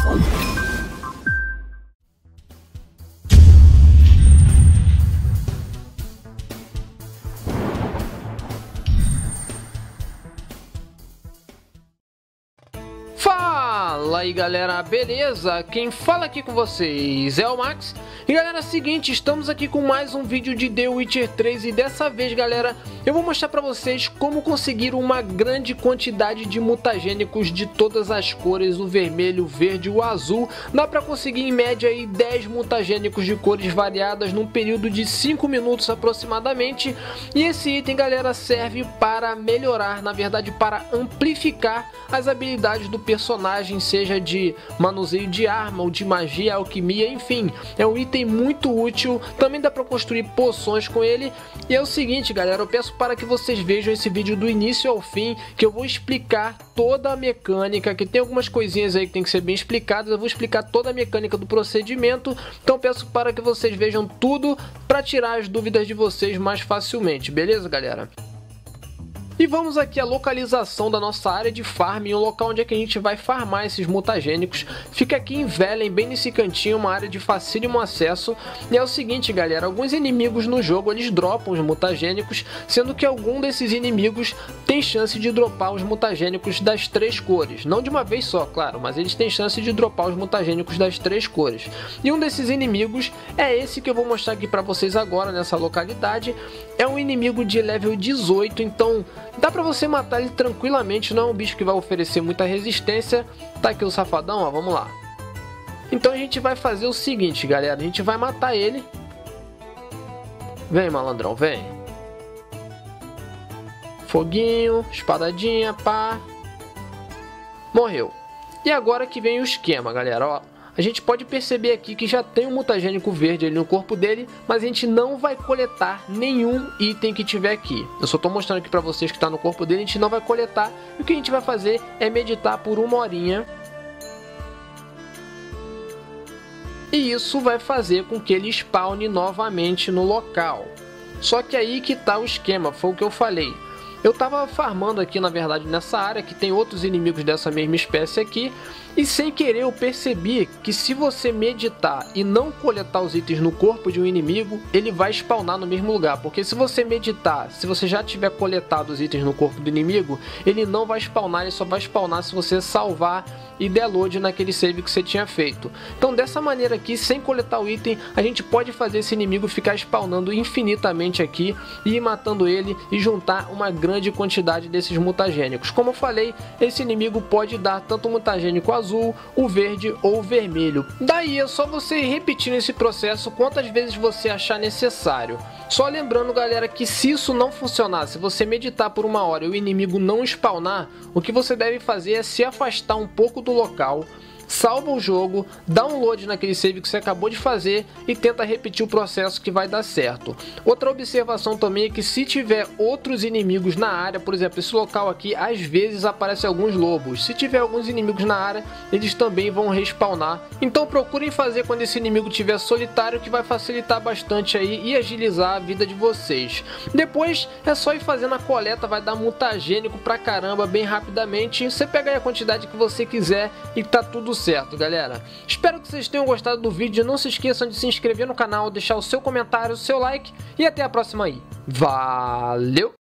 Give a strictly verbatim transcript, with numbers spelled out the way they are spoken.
Fala aí galera, beleza? Quem fala aqui com vocês é o Max. E galera, é o seguinte, estamos aqui com mais um vídeo de The Witcher três. E dessa vez galera, eu vou mostrar pra vocês como conseguir uma grande quantidade de mutagênicos de todas as cores, o vermelho, o verde e o azul. Dá pra conseguir em média aí dez mutagênicos de cores variadas num período de cinco minutos aproximadamente. E esse item galera serve para melhorar, na verdade para amplificar as habilidades do personagem, seja de manuseio de arma ou de magia, alquimia, enfim, é um item muito útil. Também dá para construir poções com ele. E é o seguinte galera, eu peço para que vocês vejam esse vídeo do início ao fim, que eu vou explicar toda a mecânica, que tem algumas coisinhas aí que tem que ser bem explicadas. Eu vou explicar toda a mecânica do procedimento, então peço para que vocês vejam tudo para tirar as dúvidas de vocês mais facilmente, beleza galera? E vamos aqui à localização da nossa área de farm, um local onde é que a gente vai farmar esses mutagênicos. Fica aqui em Velen, bem nesse cantinho, uma área de facílimo acesso. E é o seguinte galera, alguns inimigos no jogo eles dropam os mutagênicos, sendo que algum desses inimigos tem chance de dropar os mutagênicos das três cores. Não de uma vez só, claro, mas eles têm chance de dropar os mutagênicos das três cores. E um desses inimigos é esse que eu vou mostrar aqui pra vocês agora nessa localidade. É um inimigo de level dezoito, então dá pra você matar ele tranquilamente, não é um bicho que vai oferecer muita resistência. Tá aqui o safadão, ó, vamos lá. Então a gente vai fazer o seguinte, galera, a gente vai matar ele. Vem, malandrão, vem. Foguinho, espadadinha, pá. Morreu. E agora que vem o esquema, galera, ó. A gente pode perceber aqui que já tem um mutagênico verde ali no corpo dele, mas a gente não vai coletar nenhum item que tiver aqui. Eu só estou mostrando aqui para vocês que está no corpo dele, a gente não vai coletar. E o que a gente vai fazer é meditar por uma horinha. E isso vai fazer com que ele spawne novamente no local. Só que aí que está o esquema, foi o que eu falei. Eu estava farmando aqui, na verdade, nessa área, que tem outros inimigos dessa mesma espécie aqui, e sem querer eu percebi que se você meditar e não coletar os itens no corpo de um inimigo, ele vai spawnar no mesmo lugar. Porque se você meditar, se você já tiver coletado os itens no corpo do inimigo, ele não vai spawnar, ele só vai spawnar se você salvar e der load naquele save que você tinha feito. Então dessa maneira aqui, sem coletar o item, a gente pode fazer esse inimigo ficar spawnando infinitamente aqui, e ir matando ele e juntar uma grande quantidade desses mutagênicos. Como eu falei, esse inimigo pode dar tanto o mutagênico azul, o verde ou o vermelho. Daí é só você ir repetindo esse processo quantas vezes você achar necessário. Só lembrando galera que se isso não funcionar, se você meditar por uma hora e o inimigo não spawnar, o que você deve fazer é se afastar um pouco do local, salva o jogo, dá um load naquele save que você acabou de fazer e tenta repetir o processo que vai dar certo. Outra observação também é que se tiver outros inimigos na área, por exemplo, esse local aqui, às vezes aparecem alguns lobos. Se tiver alguns inimigos na área, eles também vão respawnar. Então procurem fazer quando esse inimigo estiver solitário, que vai facilitar bastante aí e agilizar a vida de vocês. Depois é só ir fazendo a coleta, vai dar mutagênico pra caramba bem rapidamente. Você pega aí a quantidade que você quiser e tá tudo certo, galera. Espero que vocês tenham gostado do vídeo. Não se esqueçam de se inscrever no canal, deixar o seu comentário, o seu like e até a próxima aí. Valeu!